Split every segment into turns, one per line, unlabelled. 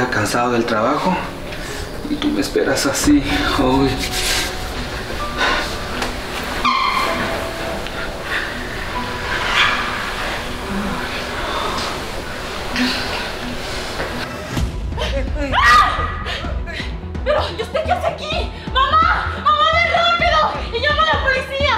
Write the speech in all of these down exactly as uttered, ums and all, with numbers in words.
ya cansado del trabajo y tú me esperas así. Uy.
¿Pero y usted qué hace aquí? ¡Mamá! ¡Mamá, ven rápido! ¡Y llama a la policía!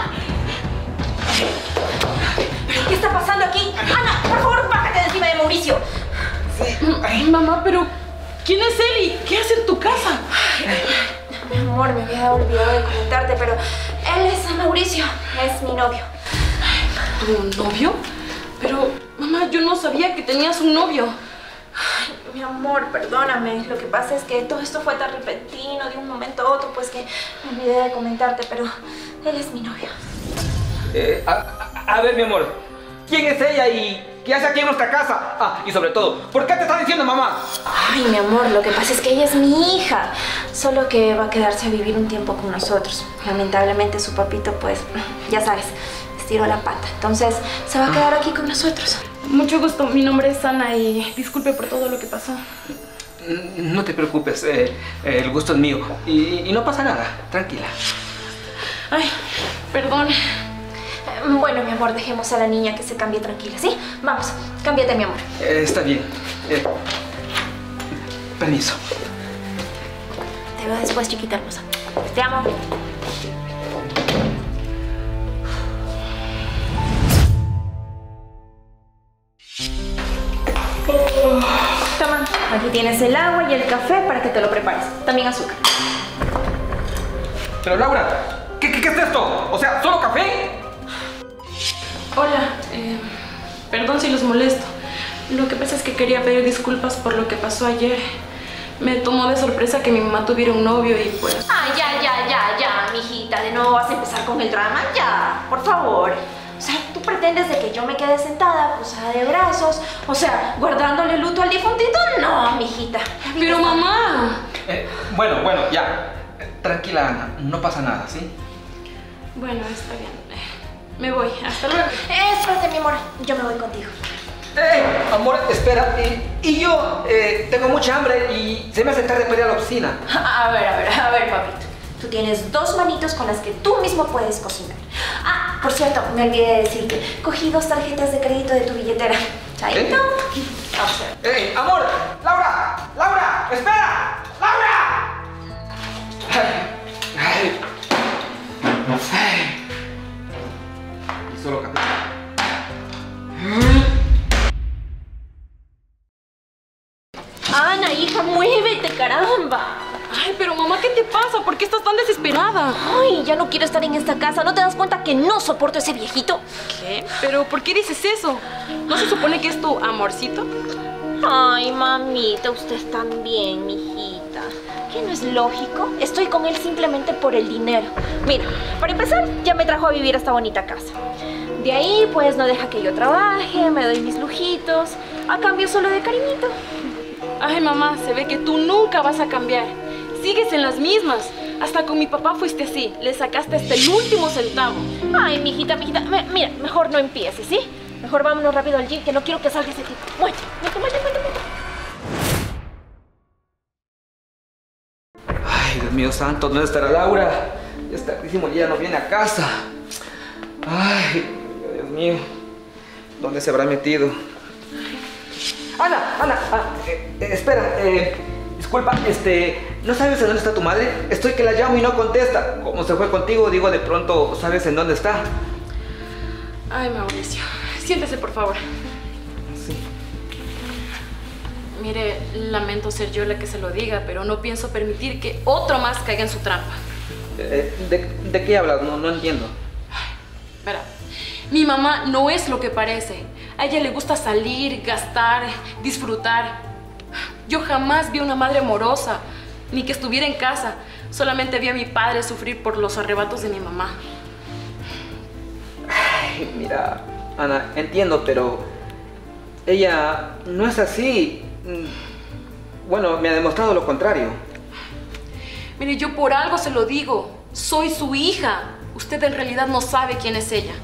¿Qué está pasando aquí? Ana, por favor, bájate de encima de Mauricio.
Sí. Ay, mamá, pero ¿quién es él y qué hace en tu casa?
Ay, mi amor, me había olvidado de comentarte, pero él es Mauricio, es mi novio.
¿Tu novio? Pero, mamá, yo no sabía que tenías un novio.
Ay, mi amor, perdóname. Lo que pasa es que todo esto fue tan repentino de un momento a otro, pues que me olvidé de comentarte, pero él es mi novio.
Eh, a, a, a ver, mi amor, ¿quién es ella y qué hace aquí en nuestra casa? Ah, y sobre todo, ¿por qué te está diciendo mamá?
Ay, mi amor, lo que pasa es que ella es mi hija, solo que va a quedarse a vivir un tiempo con nosotros. Lamentablemente su papito, pues, ya sabes, estiró la pata. Entonces, se va a quedar aquí con nosotros.
Mucho gusto, mi nombre es Ana y disculpe por todo lo que pasó.
No te preocupes, eh, eh, el gusto es mío y, y no pasa nada, tranquila.
Ay, perdón.
Bueno, mi amor, dejemos a la niña que se cambie tranquila, ¿sí? Vamos, cámbiate, mi amor.
Eh, está bien. Eh, permiso.
Te veo después, chiquita hermosa. Te amo. Toma, aquí tienes el agua y el café para que te lo prepares. También azúcar.
Pero Laura, ¿qué, qué, qué es esto? O sea, ¿solo café?
Hola, eh, perdón si los molesto. Lo que pasa es que quería pedir disculpas por lo que pasó ayer. Me tomó de sorpresa que mi mamá tuviera un novio y pues...
Ah, ya, ya, ya, ya, mijita. De nuevo vas a empezar con el drama. Ya, por favor. O sea, ¿tú pretendes de que yo me quede sentada, cruzada de brazos? O sea, guardándole luto al difuntito. No, mijita.
Pero mamá...
Eh, bueno, bueno, ya. Eh, tranquila, Ana, no pasa nada, ¿sí?
Bueno, está bien. Me voy, hasta luego.
Eh, espérate, mi amor, yo me voy contigo.
¡Eh! Amor, espera. Y, y yo eh, tengo mucha hambre y se me hace tarde para ir a la oficina.
A ver, a ver, a ver, papito. Tú tienes dos manitos con las que tú mismo puedes cocinar. Ah, por cierto, me olvidé de decirte. Cogí dos tarjetas de crédito de tu billetera. Chaito.
¿Eh?
Vamos a ver.
¡Eh! ¡Amor! ¡Laura! ¡Laura! ¡Espera! ¡Laura! Ay, ay. Ay. Y solo café.
Ana, hija, muévete, caramba.
Ay, pero mamá, ¿qué te pasa? ¿Por qué estás tan desesperada?
Ay, ya no quiero estar en esta casa. ¿No te das cuenta que no soporto a ese viejito?
¿Qué? ¿Pero por qué dices eso? ¿No se supone que es tu amorcito?
Ay, mamita, usted también, mijita. ¿Qué no es lógico? Estoy con él simplemente por el dinero. Mira, para empezar, ya me trajo a vivir a esta bonita casa. De ahí, pues, no deja que yo trabaje, me doy mis lujitos, a cambio solo de cariñito.
Ay, mamá, se ve que tú nunca vas a cambiar. Sigues en las mismas. Hasta con mi papá fuiste así. Le sacaste hasta el último centavo.
Ay, mijita, mijita. Me, mira, mejor no empieces, ¿sí? Mejor vámonos rápido al gym, que no quiero que salga ese tipo. Muévete, muévete, muévete, muévete.
Ay, Dios mío santo, ¿dónde estará Laura? Ya está tardísimo y ella no viene a casa. Ay, Dios mío. ¿Dónde se habrá metido? Ana, Ana, ah, eh, eh, espera, eh, disculpa, este, ¿no sabes en dónde está tu madre? Estoy que la llamo y no contesta. Como se fue contigo, digo, de pronto, ¿sabes en dónde está?
Ay, Mauricio, siéntese, por favor.
Sí.
Mire, lamento ser yo la que se lo diga, pero no pienso permitir que otro más caiga en su trampa.
Eh, ¿de, ¿De qué hablas? No, no entiendo.
Ay, verá, mi mamá no es lo que parece. A ella le gusta salir, gastar, disfrutar. Yo jamás vi a una madre amorosa, ni que estuviera en casa. Solamente vi a mi padre sufrir por los arrebatos de mi mamá.
Ay, mira, Ana, entiendo, pero ella no es así. Bueno, me ha demostrado lo contrario.
Mire, yo por algo se lo digo. Soy su hija. Usted en realidad no sabe quién es ella.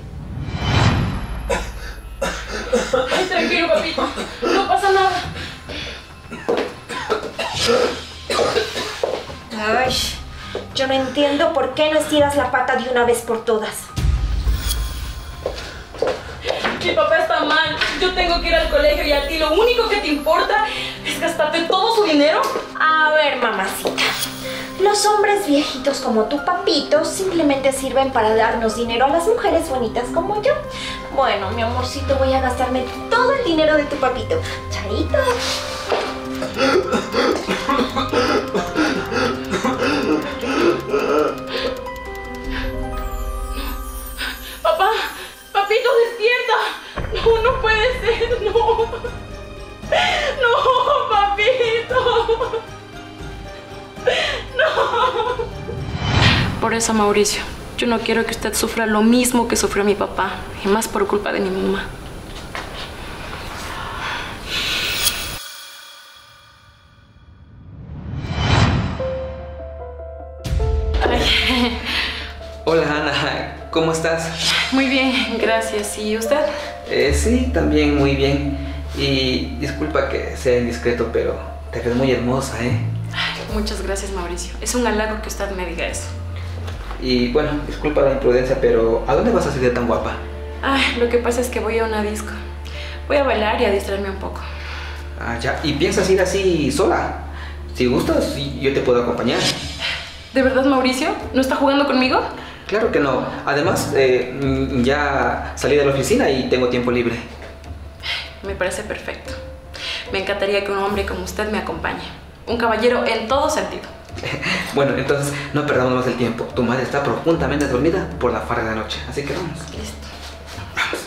Ay, tranquilo, papito. No pasa nada.
Ay, yo no entiendo por qué no estiras la pata de una vez por todas.
Mi papá está mal, yo tengo que ir al colegio y a ti lo único que te importa es gastarte todo su dinero.
A ver, mamacita. Los hombres viejitos como tu papito simplemente sirven para darnos dinero a las mujeres bonitas como yo. Bueno, mi amorcito, voy a gastarme todo el dinero de tu papito. Chaito.
Papá, papito, despierta. No, no puede ser, no. No, papito. No. Por eso, Mauricio, yo no quiero que usted sufra lo mismo que sufrió mi papá, y más por culpa de mi mamá. Ay.
Hola, Ana. ¿Cómo estás?
Muy bien, gracias. ¿Y usted?
Eh, sí, también muy bien. Y disculpa que sea indiscreto, pero te ves muy hermosa, ¿eh?
Ay, muchas gracias, Mauricio. Es un halago que usted me diga eso.
Y bueno, disculpa la imprudencia, pero ¿a dónde vas a salir tan guapa?
Ay, lo que pasa es que voy a una disco. Voy a bailar y a distraerme un poco.
Ah, ya. ¿Y piensas ir así sola? Si gustas, yo te puedo acompañar.
¿De verdad, Mauricio? ¿No está jugando conmigo?
Claro que no. Además, eh, ya salí de la oficina y tengo tiempo libre.
Me parece perfecto. Me encantaría que un hombre como usted me acompañe. Un caballero en todo sentido.
Bueno, entonces no perdamos más el tiempo. Tu madre está profundamente dormida por la farra de la noche. Así que vamos.
Listo.
Vamos.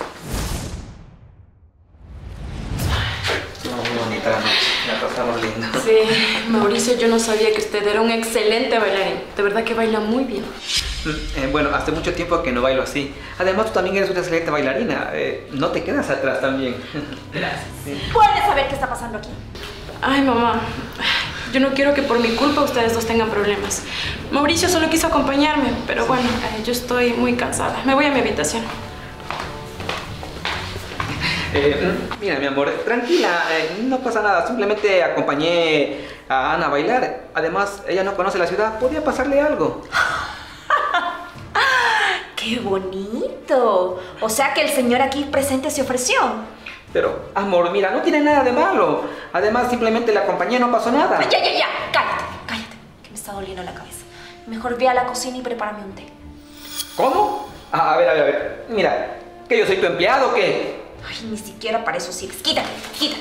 Muy bonita la noche. La pasamos linda.
Sí, Mauricio, yo no sabía que usted era un excelente bailarín. De verdad que baila muy bien.
Eh, bueno, hace mucho tiempo que no bailo así. Además, tú también eres una excelente bailarina. Eh, no te quedas atrás también.
Gracias.
Sí.
¿Puedes saber qué está pasando aquí?
Ay, mamá. Yo no quiero que por mi culpa ustedes dos tengan problemas. Mauricio solo quiso acompañarme, pero bueno, eh, yo estoy muy cansada. Me voy a mi habitación.
Eh, mira, mi amor, tranquila, eh, no pasa nada. Simplemente acompañé a Ana a bailar. Además, ella no conoce la ciudad. Podía pasarle algo.
¡Qué bonito! O sea que el señor aquí presente se ofreció.
Pero, amor, mira, no tiene nada de malo. Además, simplemente la acompañé, no pasó nada.
Ya, ya, ya, cállate, cállate, que me está doliendo la cabeza. Mejor ve a la cocina y prepárame un té.
¿Cómo? Ah, a ver, a ver, a ver. Mira, ¿que yo soy tu empleado o qué?
Ay, ni siquiera para eso sirves. Quítate, quítate.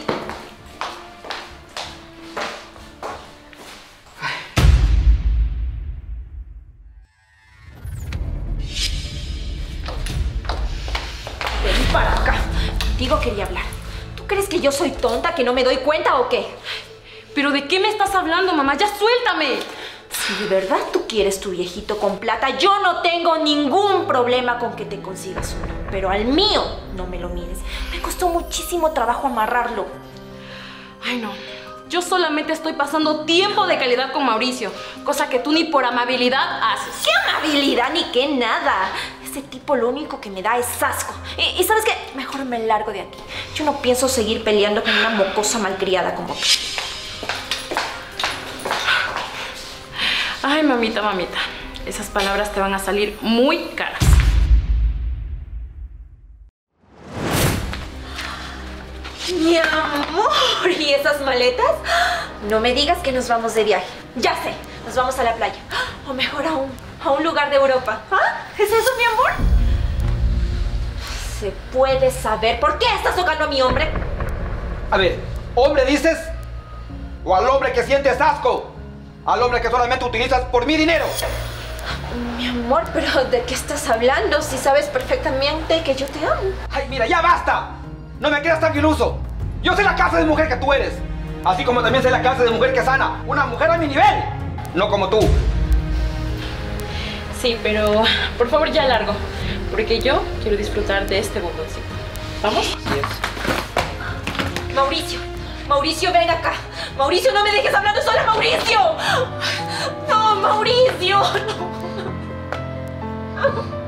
Ven para acá. Contigo quería hablar. ¿Tú crees que yo soy tonta, que no me doy cuenta o qué?
¿Pero de qué me estás hablando, mamá? ¡Ya suéltame!
Si de verdad tú quieres tu viejito con plata, yo no tengo ningún problema con que te consigas uno. Pero al mío no me lo mires. Me costó muchísimo trabajo amarrarlo.
Ay, no. Yo solamente estoy pasando tiempo de calidad con Mauricio, cosa que tú ni por amabilidad haces.
¿Qué amabilidad ni qué nada? Ese tipo lo único que me da es asco. Y, y ¿sabes qué? Mejor me largo de aquí. Yo no pienso seguir peleando con una mocosa malcriada como tú.
Ay, mamita, mamita. Esas palabras te van a salir muy caras.
Mi amor, ¿y esas maletas? No me digas que nos vamos de viaje. Ya sé, nos vamos a la playa. O mejor aún, a un lugar de Europa. ¿Ah? ¿Es eso, mi amor? ¿Se puede saber por qué estás tocando a mi hombre?
A ver, ¿hombre dices? ¿O al hombre que sientes asco? ¿Al hombre que solamente utilizas por mi dinero?
Mi amor, pero ¿de qué estás hablando? Si sabes perfectamente que yo te amo.
¡Ay, mira, ya basta! No me quedas tan iluso. Yo soy la clase de mujer que tú eres. Así como también soy la clase de mujer que es Ana. Una mujer a mi nivel. No como tú.
Sí, pero por favor ya largo. Porque yo quiero disfrutar de este bomboncito. ¿Vamos?
Así es.
Mauricio, Mauricio, ven acá. Mauricio, no me dejes hablando sola, Mauricio. No, Mauricio, no.